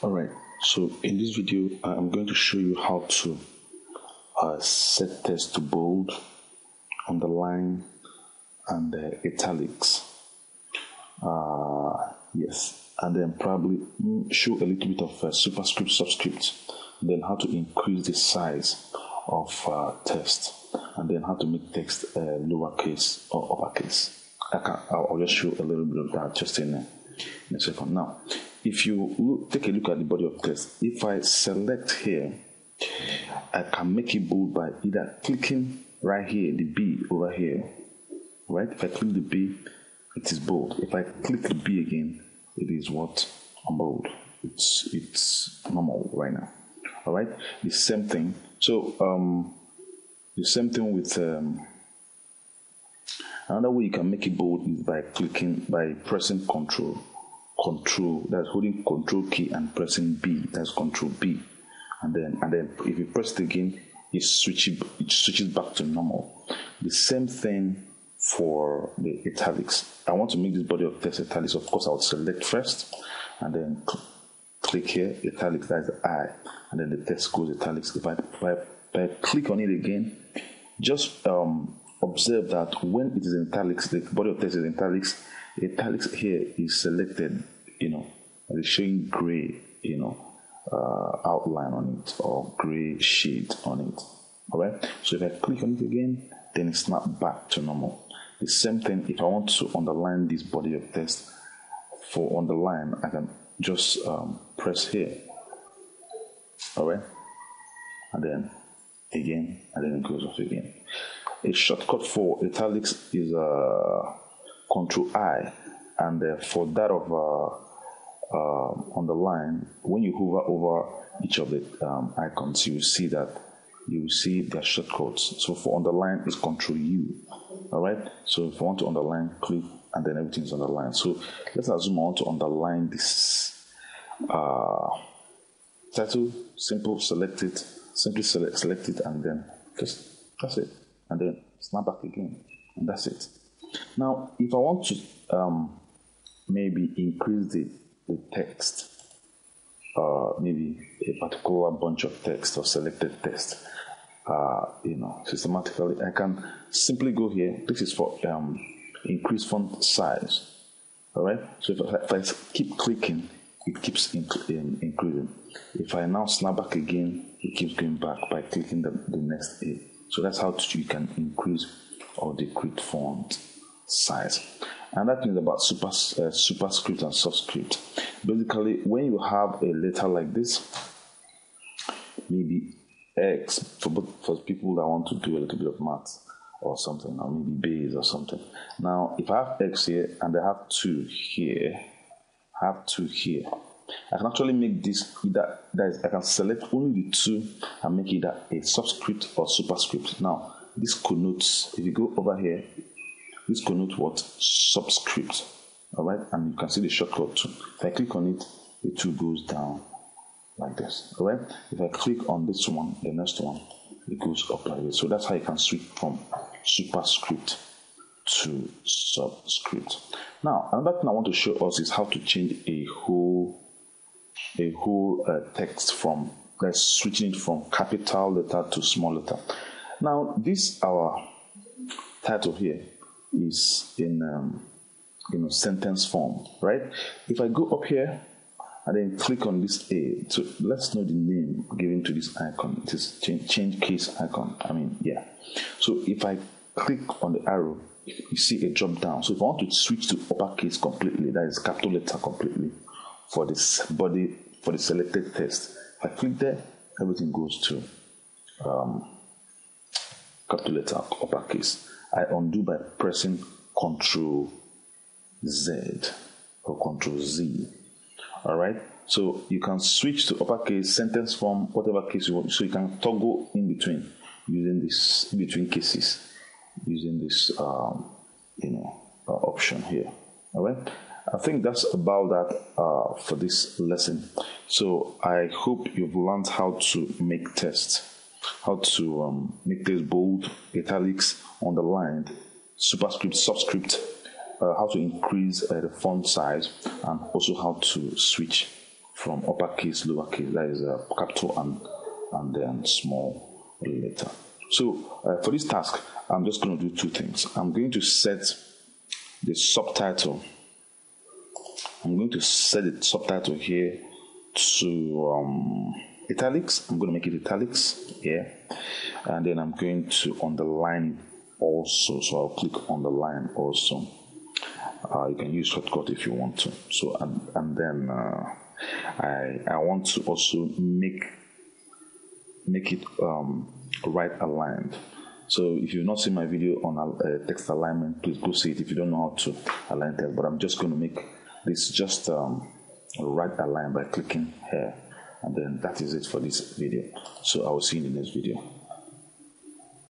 Alright, so in this video I'm going to show you how to set text to bold, underline, and italics. Yes, and then probably show a little bit of superscript, subscript, then how to increase the size of text, and then how to make text lowercase or uppercase. I'll just show a little bit of that just in a second. Now, if you take a look at the body of text, if I select here, I can make it bold by either clicking right here, the B over here, right? If I click the B, it is bold. If I click the B again, it is what? Bold. It's normal right now. All right. The same thing. So the same thing with another way you can make it bold is by pressing Control. That's holding Control key and pressing B. That's Control B, and then if you press it again, it switches back to normal. The same thing for the italics. I want to make this body of text italics. Of course, I would select first, and then click here, italics. That's the I, and then the text goes italics. If I click on it again, just observe that when it is in italics, the body of text is in italics. Italics here is selected, and it's showing gray, outline on it or gray shade on it. All right. So if I click on it again, then it snaps back to normal. The same thing if I want to underline this body of text. For underline, I can just press here. All right, and then again, and then it goes off again. A shortcut for italics is Control I, and for that of underline, when you hover over each of the icons, you will see their shortcuts. So for underline is Control U. All right. So if I want to underline, click, and then everything is underlined. So let's assume I want to underline this title. Simply select it, and then that's it, and then snap back again, and that's it. Now, if I want to maybe increase the text, maybe a particular bunch of text or selected text, systematically, I can simply go here. This is for increase font size. All right. So if I keep clicking, it keeps increasing. If I now snap back again, it keeps going back by clicking the next A. So that's how you can increase or decrease font size. And that is about superscript and subscript. Basically, when you have a letter like this, maybe X for people that want to do a little bit of maths or something, or maybe base or something. Now, if I have X here and I have 2 here, I can actually make this either, I can select only the 2 and make either a subscript or superscript. Now, this connotes, if you go over here, this connotes what? Subscript. All right, and you can see the shortcut 2. If I click on it, the 2 goes down like this. All right. If I click on this one, the next one, it goes up like this. So that's how you can switch from superscript to subscript. Now, another thing I want to show us is how to change a whole text from switching it from capital letter to small letter. Now, this our title here is in sentence form, right? If I go up here and then click on this A, so let's know the name given to this icon. It is change case icon. So if I click on the arrow, you see a drop down. So if I want to switch to uppercase completely, that is capital letter completely, for this body, for the selected text, if I click there, everything goes to capital letter uppercase. I undo by pressing Control Z or Control Z. All right. So you can switch to uppercase, sentence form, whatever case you want. So you can toggle in between using this between cases, using this option here. All right. I think that's about that for this lesson. So I hope you've learned how to make text, how to make text bold, italics, underlined, superscript, subscript, how to increase the font size, and also how to switch from uppercase, lowercase, that is capital and then small letter. So for this task, I'm just going to do two things. I'm going to set the subtitle. I'm going to set the subtitle here to italics. I'm going to make it italics here, and then I'm going to underline also. So I'll click underline also. You can use shortcut if you want to. So and then I want to also make it right aligned. So if you've not seen my video on text alignment, please go see it if you don't know how to align text. But I'm just going to make this just right aligned by clicking here, and then that is it for this video. So I will see you in the next video.